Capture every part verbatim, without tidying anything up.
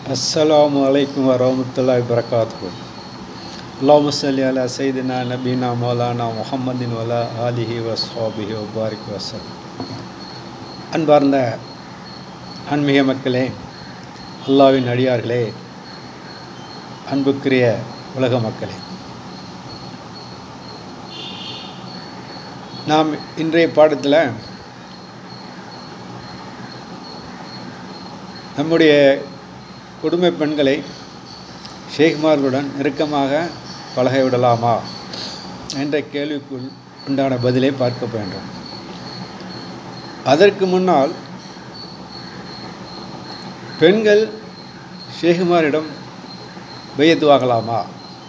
अस्सलामु अलैकुम वरहमतुल्लाहि वबरकातुहू। अल्लाहुम्मा सल्लि अला सय्यिदिना नबीना मौलाना முஹம்மதின் வலா ஆலிஹி வஸ்ஹாபிஹி வபாரிக் வஸல்லம். அன்பார்ந்த ஆன்மீக மக்களே, அல்லாஹ்வின் அடியார்களே, அன்புக்குரிய உலக மக்களே, நாம் இன்றைய பாடத்தில் நம்முடைய குடும்ப பெண்களை ஷேக்மார்களுடன் நெருக்கமாக பழக விடலாமா என்ற கேள்விக்குள் உண்டான பதிலை பார்க்க வேண்டும். அதற்கு முன்னால் பெண்கள் ஷேக்மாரிடம் பையத்து வாங்கலாமா,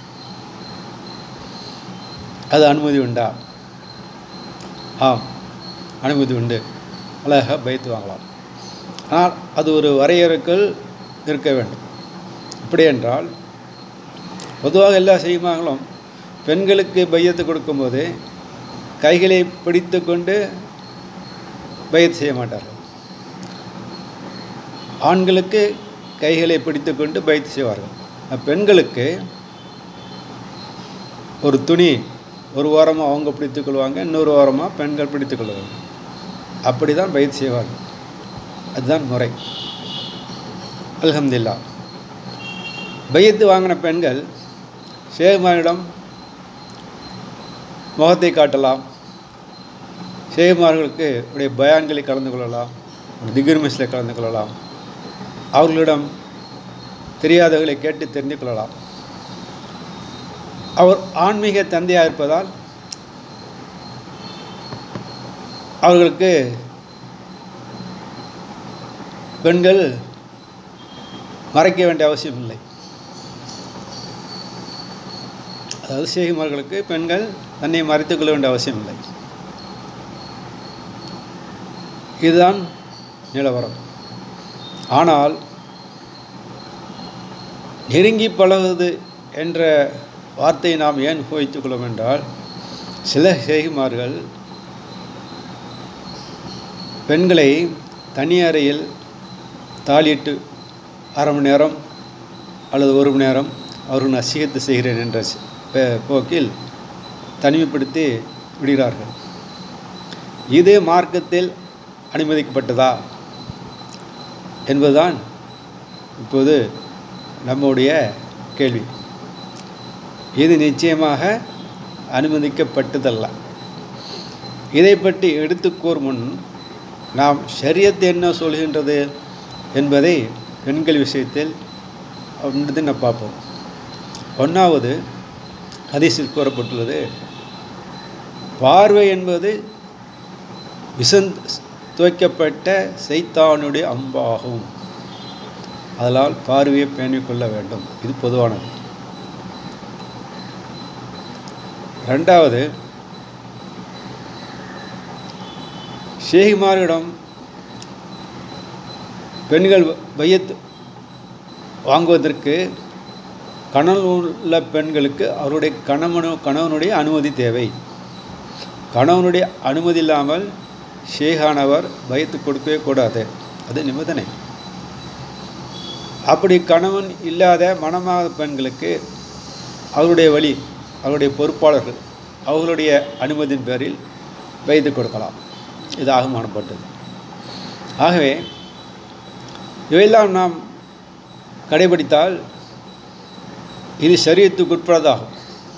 அது அனுமதி உண்டா? ஆம், அனுமதி உண்டு. அழகாக பையத்து வாங்கலாம். ஆனால் அது ஒரு வரையறுக்குள் இருக்க வேண்டும். இப்படி என்றால் பொதுவாக எல்லா ஷேக்மார்களும் பெண்களுக்கு பையத்து கொடுக்கும்போது கைகளை பிடித்து கொண்டு பையத்து செய்ய மாட்டார்கள். ஆண்களுக்கு கைகளை பிடித்து கொண்டு பையத்து செய்வார்கள். பெண்களுக்கு ஒரு துணி ஒரு வாரமாக அவங்க பிடித்து கொள்வாங்க, இன்னொரு வாரமாக பெண்கள் பிடித்து கொள்வாங்க. அப்படி தான் பையத்து செய்வார்கள். அதுதான் முறை. அல்ஹம்துலில்லாஹ். பையத்து வாங்கின பெண்கள் ஷேக்மாரிடம் முகத்தை காட்டலாம், ஷேக்மார்களுக்கு உடைய பயான்களை கலந்து கொள்ளலாம், திக்ர் மஜ்லிஸில் கலந்து கொள்ளலாம், அவர்களிடம் தெரியாதவர்களை கேட்டு தெரிந்து கொள்ளலாம். அவர் ஆன்மீக தந்தையாக இருப்பதால் அவர்களுக்கு பெண்கள் மறைக்க வேண்டிய அவசியம் இல்லை. அதாவது ஷேக்மார்களுக்கு பெண்கள் தன்னை மறைத்துக் கொள்ள வேண்டிய அவசியம் இல்லை. இதுதான் நிலவரம். ஆனால் நெருங்கி பழகுவது என்ற வார்த்தையை நாம் ஏன் உபயோகித்துக் கொள்ளும் என்றால், சில ஷேக்மார்கள் பெண்களை தனி அறையில் தாலியிட்டு அரை மணி நேரம் அல்லது ஒரு மணி நேரம் அவர்கள் நசீகத்து செய்கிறேன் என்ற போக்கில் தனிமைப்படுத்தி விடுகிறார்கள். இது மார்க்கத்தில் அனுமதிக்கப்பட்டதா என்பதுதான் இப்போது நம்முடைய கேள்வி. இது நிச்சயமாக அனுமதிக்கப்பட்டதல்ல. இதை பற்றி எடுத்துக்கூறும் முன் நாம் ஷரியத் என்ன சொல்கின்றது என்பதை பெண்கள் விஷயத்தில் அப்படின்றது நம்ம பார்ப்போம். ஒன்றாவது ஹதீஸில் கூறப்பட்டுள்ளது, பார்வை என்பது விசந் துவைக்கப்பட்ட சைத்தானுடைய அம்பாகும். அதனால் பார்வையை பேணிக் கொள்ள வேண்டும். இது பொதுவானது. ரெண்டாவது, ஷேக்மாரிடம் பெண்கள் பையத் வாங்குவதற்கு கணவன் உள்ள பெண்களுக்கு அவருடைய கணவனு கணவனுடைய அனுமதி தேவை. கணவனுடைய அனுமதி இல்லாமல் ஷேகானவர் பையத்து கொடுக்கவே கூடாது. அது நிபந்தனை. அப்படி கணவன் இல்லாத மணமாத பெண்களுக்கு அவருடைய வழி, அவருடைய பொறுப்பாளர்கள் அவர்களுடைய அனுமதியின் பேரில் பையத்து கொடுக்கலாம். இது ஆகமானப்பட்டது. ஆகவே இவையெல்லாம் நாம் கடைபிடித்தால் இது ஷரியத்துக்கு உட்பட்டதாகும்.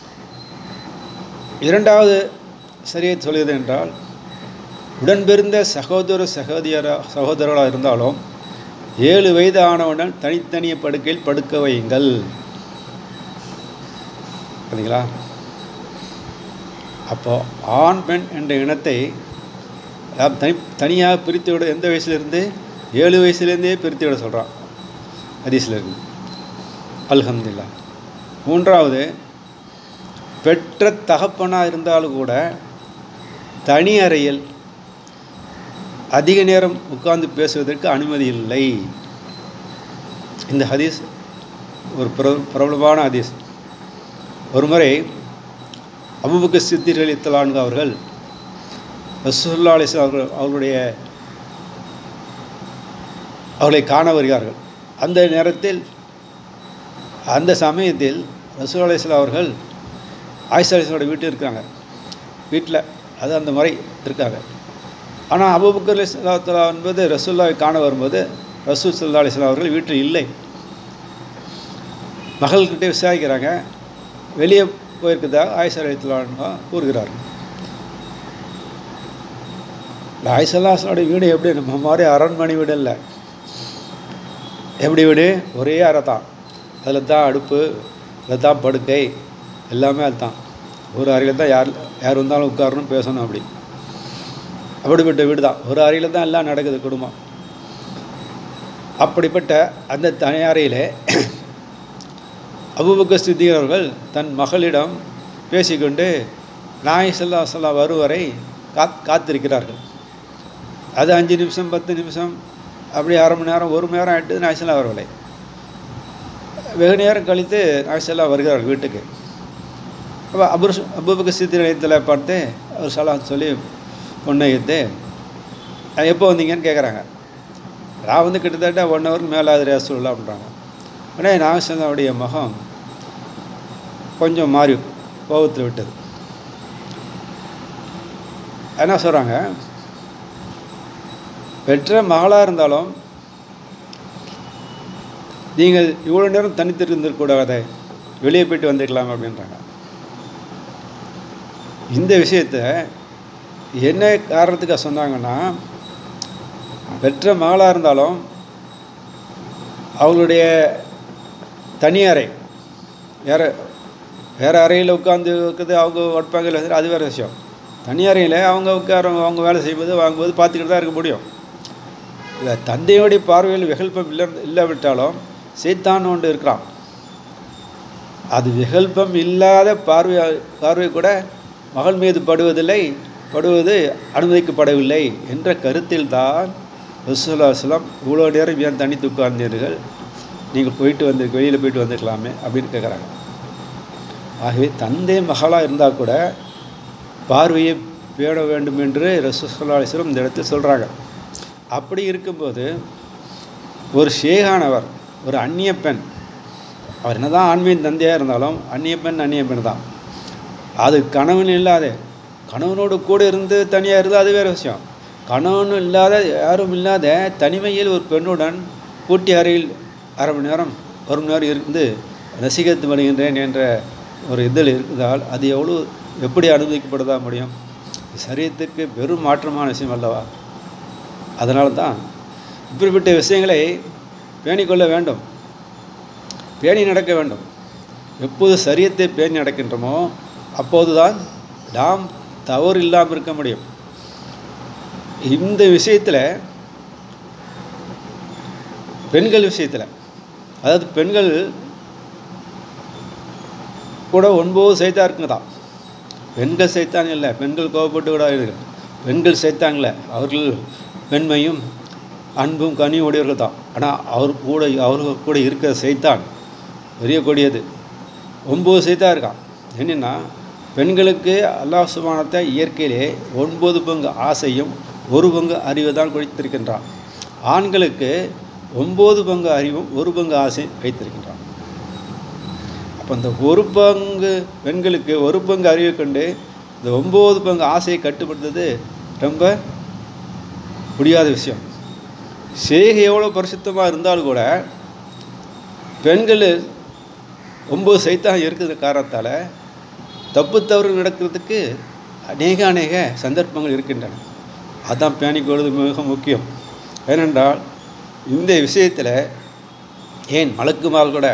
இரண்டாவது ஷரியத் சொல்கிறது என்றால், உடன்பிறந்த சகோதர சகோதர சகோதரர்களாக இருந்தாலும் ஏழு வயது ஆனவுடன் தனித்தனிய படுக்கையில் படுக்க வையுங்கள். சரிங்களா? அப்போ ஆண் பெண் என்ற இனத்தை தனி தனியாக பிரித்து விட எந்த வயசுலேருந்து? ஏழு வயசுலேருந்தே பிரித்து விட சொல்கிறான் ஹதீஸில் இருக்கு. அல்ஹம்துலில்லாஹ். மூன்றாவது, பெற்ற தகப்பனாக இருந்தாலும் கூட தனி அறையில் அதிக நேரம் உட்கார்ந்து பேசுவதற்கு அனுமதி இல்லை. இந்த ஹதீஸ் ஒரு பிரபலமான ஹதீஸ். ஒரு முறை அபூபக்கர் சித்திக் ரலியல்லாஹு அன்ஹு அவர்கள் ரசூலுல்லாஹி அலைஹி வஸல்லம் அவர்கள் அவர்களுடைய அவர்களை காண வருகிறார்கள். அந்த நேரத்தில் அந்த சமயத்தில் ரசூல் அலைஹிஸ்ஸலாம் அவர்கள் ஆயிஷா அலைஹிஸ்ஸலாமோட வீட்டில் இருக்காங்க. வீட்டில் அது அந்த மாதிரி இருக்காங்க. ஆனால் அபூபக்கர் ரலியல்லாஹு என்பது ரசூலுல்லாஹை காண வரும்போது ரசூல் ஸல்லல்லாஹு அலைஹி வஸல்லம் அவர்கள் வீட்டில் இல்லை. மகள்கிட்டே விசாரிக்கிறாங்க. வெளியே போயிருக்குதா ஆயிஷா ரலியல்லாஹு கூறுகிறார். ஆயிஷா ரலியல்லாஹுடைய வீடு எப்படி நம்ம மாதிரி அரண்மனை வீடு இல்லை. எப்படி வீடு? ஒரே அறை தான். அதில் தான் அடுப்பு, அதில் தான் படுக்கை, எல்லாமே அது தான். ஒரு அறையில் தான் யார் யார் வந்தாலும் உட்காரணும், பேசணும். அப்படி அப்படிப்பட்ட வீடு தான். ஒரு அறையில் தான் எல்லாம் நடக்குது குடும்பம். அப்படிப்பட்ட அந்த தனி அறையிலே அபூபக்கர் சித்திக் அவர்கள் தன் மகளிடம் பேசிக்கொண்டு நாயகம் ஸல்லல்லாஹு அலைஹி வஸல்லம் வரும் வரை காத் காத்திருக்கிறார்கள். அது அஞ்சு நிமிஷம் பத்து நிமிஷம் அப்படி அரை மணி நேரம் ஒரு மணி நேரம் ஆகிட்டு நாயகம் ஸல்லல்லாஹு வரவில்லை. வெகு நேரம் கழித்து நாயகம் ஸல்லல்லாஹு வருகிறார்கள் வீட்டுக்கு. அப்போ அபுர் அபூபக்கர் சித்திக் நிலையத்தில் பார்த்து அவர் சலாம் சொல்லி பொண்ணை எடுத்து எப்போ வந்தீங்கன்னு கேட்குறாங்க. நான் வந்து கிட்டத்தட்ட ஒன் ஹவருக்கு மேலே அது ரசூலுல்லாஹ் அப்படின்றாங்க. உடனே நாயகம் ஸல்லல்லாஹுடைய முகம் கொஞ்சம் மாறி கோபத்தில் விட்டது. என்ன சொல்கிறாங்க, பெற்ற மகளாக இருந்தாலும் நீங்கள் இவ்வளோ நேரம் தனித்திருந்திருக்கூடாதே, வெளியே போய்ட்டு வந்துருக்கலாம் அப்படின்றாங்க. இந்த விஷயத்தை என்ன காரணத்துக்காக சொன்னாங்கன்னா, பெற்ற மகளாக இருந்தாலும் அவங்களுடைய தனி அறை வேறு வேறு அறையில் உட்காந்து இருக்குது, அவங்க உட்பாங்க இல்லை, அது வேறு விஷயம். தனி அறையில் அவங்க உட்கார அவங்க வேலை செய்வது வாங்கும்போது பார்த்துக்கிட்டு தான் இருக்க முடியும். இல்லை, தந்தையோடைய பார்வையில் விகல்பம் இல்லை இல்லாவிட்டாலும் சைத்தான் ஒன்று இருக்கிறான். அது விகல்பம் இல்லாத பார்வை பார்வை கூட மகள் மீது படுவதில்லை, படுவது அனுமதிக்கப்படவில்லை என்ற கருத்தில் தான் ரசூலுல்லாஹி ஸல்லல்லாஹு அலைஹி வஸல்லம் இவ்வளோ நேரம் ஏன் தனித்து உட்கார்ந்தீர்கள், நீங்கள் போயிட்டு வந்து வெளியில் போயிட்டு வந்துருக்கலாமே அப்படின்னு கேட்குறாங்க. ஆகவே தந்தை மகளாக இருந்தால் கூட பார்வையை பேண வேண்டும் என்று ரசூல் ஸல்லல்லாஹு அலைஹி வஸல்லம் இந்த இடத்தில் சொல்கிறாங்க. அப்படி இருக்கும்போது ஒரு ஷேகானவர், ஒரு அந்நிய பெண், அவர் என்ன தான் ஆண்மையின் தந்தையாக இருந்தாலும் அந்நிய பெண் அந்நிய பெண் தான். அது கணவன் இல்லாத, கணவனோடு கூட இருந்து தனியாக இருந்தால் அது வேறு விஷயம். கணவனும் இல்லாத யாரும் இல்லாத தனிமையில் ஒரு பெண்ணுடன் கூட்டி அறையில் அரை மணி நேரம் ஒரு மணி நேரம் இருந்து ரசிகத்து வருகின்றேன் என்ற ஒரு இதில் இருந்தால் அது எவ்வளோ எப்படி அனுமதிக்கப்படுதா முடியும்? சரீரத்துக்கு வெறும் மாற்றமான விஷயம் அல்லவா? அதனால தான் இப்படிப்பட்ட விஷயங்களை பேணிக்கொள்ள வேண்டும், பேணி நடக்க வேண்டும். எப்போது சரியத்தை பேணி நடக்கின்றோமோ அப்போது தான் நாம் தவறு இல்லாமல் இருக்க முடியும். இந்த விஷயத்தில், பெண்கள் விஷயத்தில், அதாவது பெண்கள் கூட ஒன்பது சைத்தான் இருக்குங்க தான். பெண்கள் சைத்தான் இல்லை, பெண்கள் கோவப்பட்டு கூட இருக்கு. பெண்கள் சைத்தாங்கள, அவர்கள் பெண்மையும் அன்பும் கனியும் உடையவர்கள் தான். ஆனால் அவர் கூட அவர்கள் கூட இருக்கிற சைத்தான் பெரிய கொடியது. ஒம்பது சைத்தான் இருக்கான். என்னென்னா, பெண்களுக்கு அல்லாஹ் சுப்ஹானஹு இயற்கையிலே ஒன்பது பங்கு ஆசையும் ஒரு பங்கு அறிவு தான் கொடுத்திருக்கின்றான். ஆண்களுக்கு ஒம்பது பங்கு அறிவும் ஒரு பங்கு ஆசையும் வைத்திருக்கின்றான். அப்போ இந்த ஒரு பங்கு பெண்களுக்கு ஒரு பங்கு அறிவை கொண்டு இந்த ஒம்பது பங்கு ஆசையை கட்டுப்படுத்துறது ரொம்ப முடியாத விஷயம். செய்கை எவ்வளோ பரிசுத்தமாக இருந்தாலும் கூட பெண்கள் ஒம்பது சைத்தான் இருக்கிற காரணத்தால் தப்பு தவறு நடக்கிறதுக்கு அநேக அநேக சந்தர்ப்பங்கள் இருக்கின்றன. அதான் பேணிக்கொள்வது மிக முக்கியம். ஏனென்றால் இந்த விஷயத்தில் ஏன் மலக்குமார் கூட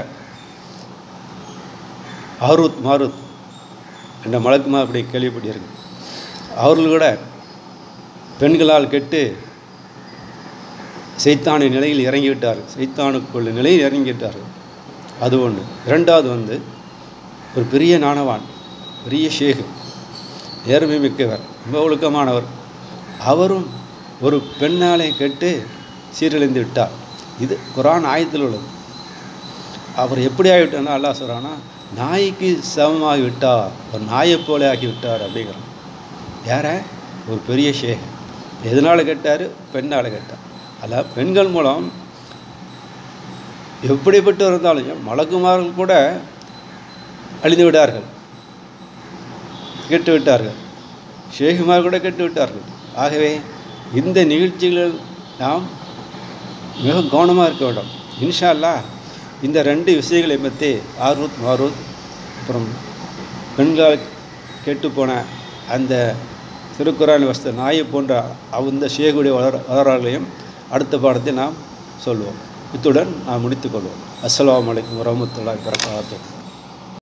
ஹாரூத் மாரூத் என்ற மலக்குமார் அப்படி கேள்விப்பட்டிருக்கு. அவர்கள் கூட பெண்களால் கெட்டு சைத்தானின் நிலையில் இறங்கிவிட்டார்கள், சைத்தானுக்குள்ள நிலையில் இறங்கிவிட்டார்கள். அது ஒன்று. இரண்டாவது வந்து ஒரு பெரிய நாணவான், பெரிய ஷேகு, நேர்மை மிக்கவர், ரொம்ப ஒழுக்கமானவர், அவரும் ஒரு பெண்ணாலை கெட்டு சீரழிந்து விட்டார். இது குர்ஆன் ஆயத்தில் உள்ளது. அவர் எப்படி ஆகிவிட்டார்னா, அல்லாஹ் சொல்கிறான்னா, நாய்க்கு சமமாகி விட்டார், ஒரு நாயை போல ஆக்கி விட்டார் அப்படிங்கிறான். யார? ஒரு பெரிய ஷேக். எதனால் கெட்டார்? பெண்ணால் கெட்டார். அதாவது பெண்கள் மூலம் எப்படிப்பட்டு இருந்தாலும் மலக்குமார்கள் கூட அழிந்து விட்டார்கள், கெட்டு விட்டார்கள், ஷேகுமார் கூட கெட்டு விட்டார்கள். ஆகவே இந்த நிகழ்ச்சிகளில் நாம் மிக கவனமாக இருக்க வேண்டும். இன்ஷா அல்லாஹ் இந்த ரெண்டு விஷயங்களை பற்றி ஆரூத் மாரூத் அப்புறம் பெண்கள் கெட்டுப்போன அந்த திருக்குரான் வஸ்த நாயை போன்ற அந்த ஷேகுடைய வளர வரலாறுகளையும் அடுத்த பாடத்தில் நாம் சொல்வோம். இத்துடன் நாம் முடித்துக்கொள்வோம். அஸ்ஸலாமு அலைக்கும் வரஹ்மத்துல்லாஹி வபரகாத்துஹு.